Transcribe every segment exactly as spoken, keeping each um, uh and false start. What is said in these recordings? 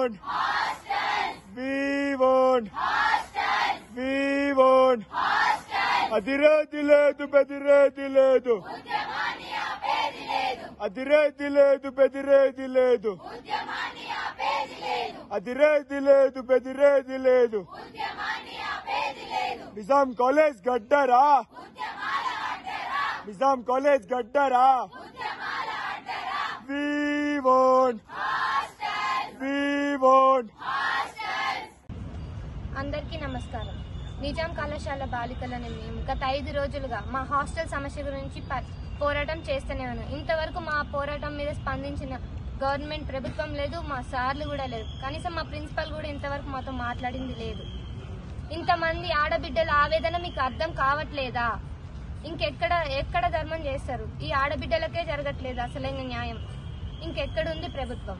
want hostels. We want hostels. We want hostels. అధిరేది లేదు బెదిరేది లేదు ఉద్యమాన్ని ఆపేది లేదు అధిరేది లేదు బెదిరేది లేదు ఉద్యమాన్ని ఆపేది లేదు అధిరేది లేదు బెదిరేది లేదు ఉద్యమాన్ని ఆపేది లేదు నిజాం కాలేజ్ గడ్డరా ఉద్యమాల అడ్డరా నిజాం కాలేజ్ గడ్డరా ఉద్యమాల అడ్డరా We want hostels. We want hostels. అందరికీ నమస్కారం. నిజాం కళాశాల బాలికలని మేము గత ఐదు రోజులుగా మా హాస్టల్ సమస్య గురించి పోరాటం చేస్తూనే ఉన్నాం. ఇంతవరకు మా పోరాటం మీద స్పందించిన గవర్నమెంట్ ప్రభుత్వం లేదు, మా సార్లు కూడా లేదు. కనీసం మా ప్రిన్సిపల్ కూడా ఇంతవరకు మాతో మాట్లాడింది లేదు. ఇంతమంది ఆడబిడ్డల ఆవేదన మీకు అర్థం కావట్లేదా? ఇంకెక్కడ ఎక్కడ ధర్మం చేస్తారు? ఈ ఆడబిడ్డలకే జరగట్లేదు అసలైన న్యాయం. ఇంకెక్కడుంది ప్రభుత్వం?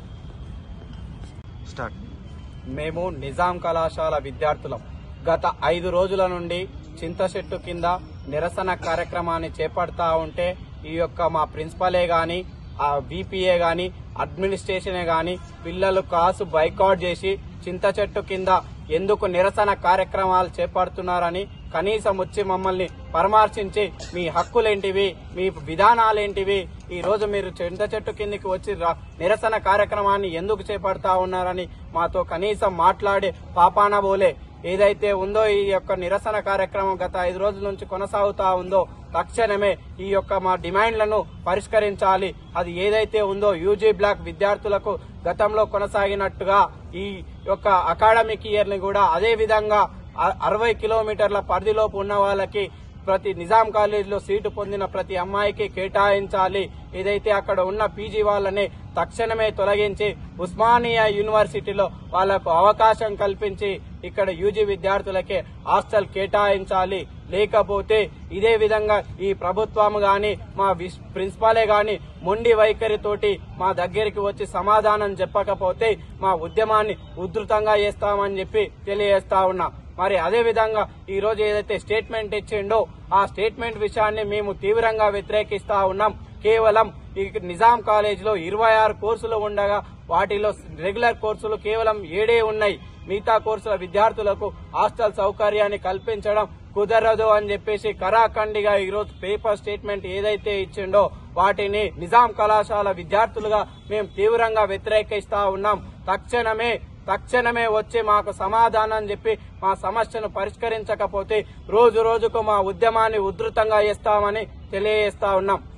మేము నిజాం కళాశాల విద్యార్థులం గత ఐదు రోజుల నుండి చింతచెట్టు కింద నిరసన కార్యక్రమాన్ని చేపడతా ఉంటే ఈ యొక్క మా ప్రిన్సిపలే గాని ఆ బీపీఏ గాని అడ్మినిస్ట్రేషనే గాని పిల్లలు కాసు బైకాట్ చేసి చింతచెట్టు కింద ఎందుకు నిరసన కార్యక్రమాలు చేపడుతున్నారని కనీసం వచ్చి మమ్మల్ని పరామర్శించి మీ హక్కులేంటివి, మీ విధానాలేంటివి, ఈ రోజు మీరు చింత చెట్టు కిందికి వచ్చి నిరసన కార్యక్రమాన్ని ఎందుకు చేపడతా ఉన్నారని మాతో కనీసం మాట్లాడే పాపాన బోలే. ఏదైతే ఉందో ఈ యొక్క నిరసన కార్యక్రమం గత ఐదు రోజుల నుంచి కొనసాగుతా ఉందో తక్షణమే ఈ యొక్క మా డిమాండ్లను పరిష్కరించాలి. అది ఏదైతే ఉందో యూజీ బ్లాక్ విద్యార్థులకు గతంలో కొనసాగినట్టుగా ఈ యొక్క అకాడమిక్ ఇయర్ ని కూడా అదే విధంగా అరవై కిలోమీటర్ల పరిధిలోపు ఉన్న వాళ్ళకి ప్రతి నిజాం కాలేజీలో సీటు పొందిన ప్రతి అమ్మాయికి కేటాయించాలి. ఏదైతే అక్కడ ఉన్న పీజీ వాళ్ళని తక్షణమే తొలగించి ఉస్మానియా యూనివర్సిటీలో వాళ్లకు అవకాశం కల్పించి ఇక్కడ యూజీ విద్యార్థులకే హాస్టల్ కేటాయించాలి. లేకపోతే ఇదే విధంగా ఈ ప్రభుత్వం గాని మా ప్రిన్సిపాలే గాని మొండి వైఖరితోటి మా దగ్గరికి వచ్చి సమాధానం చెప్పకపోతే మా ఉద్యమాన్ని ఉధృతంగా చేస్తామని చెప్పి తెలియజేస్తా ఉన్నా. మరి అదే విధంగా ఈ రోజు ఏదైతే స్టేట్మెంట్ ఇచ్చిండో ఆ స్టేట్మెంట్ విషయాన్ని మేము తీవ్రంగా వ్యతిరేకిస్తా ఉన్నాం. కేవలం ఈ నిజాం కాలేజ్ లో ఇరవై ఆరు కోర్సులు ఉండగా వాటిలో రెగ్యులర్ కోర్సులు కేవలం ఏడే ఉన్నాయి. మిగతా కోర్సుల విద్యార్థులకు హాస్టల్ సౌకర్యాన్ని కల్పించడం కుదరదు అని చెప్పేసి కరాఖండిగా ఈ రోజు పేపర్ స్టేట్మెంట్ ఏదైతే ఇచ్చిండో వాటిని నిజాం కళాశాల విద్యార్థులుగా మేము తీవ్రంగా వ్యతిరేకిస్తా ఉన్నాం. తక్షణమే తక్షణమే వచ్చి మాకు సమాధానం చెప్పి మా సమస్యను పరిష్కరించకపోతే రోజు రోజుకు మా ఉద్యమాన్ని ఉధృతంగా చేస్తామని తెలియజేస్తా ఉన్నాం.